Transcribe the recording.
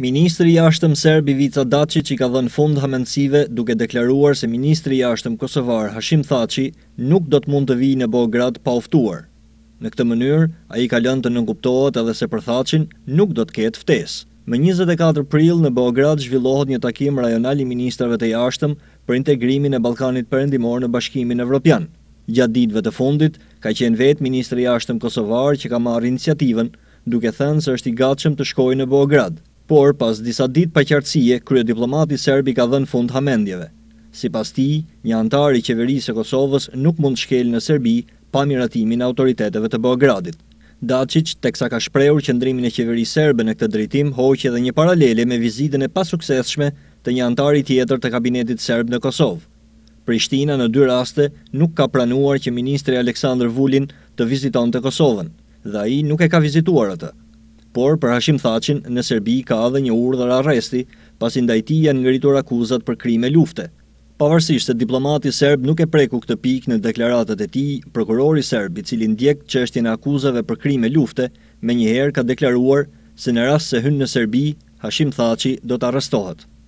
Ministri i jashtëm serb Ivica Dačić i ka dhënë fund hamendësive duke deklaruar se ministri i jashtëm kosovar Hashim Thaçi nuk do të mund të vijë në Beograd pa u ftuar. Në këtë mënyrë, ai ka lënë të nënkuptohet edhe se për Thaçin nuk do të ketë ftesë. Më 24 prill në Beograd zhvillohet një takim rajonal i ministrave të jashtëm për integrimin e Ballkanit Perëndimor në Bashkimin Evropian. Gjatë ditëve të fundit, ka qenë vetë ministri i jashtëm kosovar që ka marrë iniciativën, duke thënë se është i gatshëm të shkojë në Beograd. Por pas disa ditë paqartësie, kryediplomati serb i ka dhënë fund hamendjeve. Sipas tij, një antar i qeverisë së Kosovës nuk mund të shkelë në Serbi pa miratimin e autoriteteve të Beogradit. Dačić, teksa ka shprehur qëndrimin e qeverisë serbe në këtë drejtim, hoqi edhe një paralele me vizitën e pasuksesshme të një antari tjetër të kabinetit serb në Kosovë. Prishtina në 2 raste nuk ka pranuar që ministri Aleksandar Vulin të vizitonte Kosovën, dhe ai nuk e ka vizituar atë. Por për Hashim Thaçin në Serbi ka edhe një urdhër arresti, pasi ndaj tij janë ngritur akuzat për krime lufte. Pavarësisht se diplomati serb nuk e preku këtë pikë në deklaratat e tij, prokurori serb, i cili ndjek çështjen e akuzave për krime lufte, menjëherë ka deklaruar se në rast se hyn në Serbi, Hashim Thaçi do të arrestohet.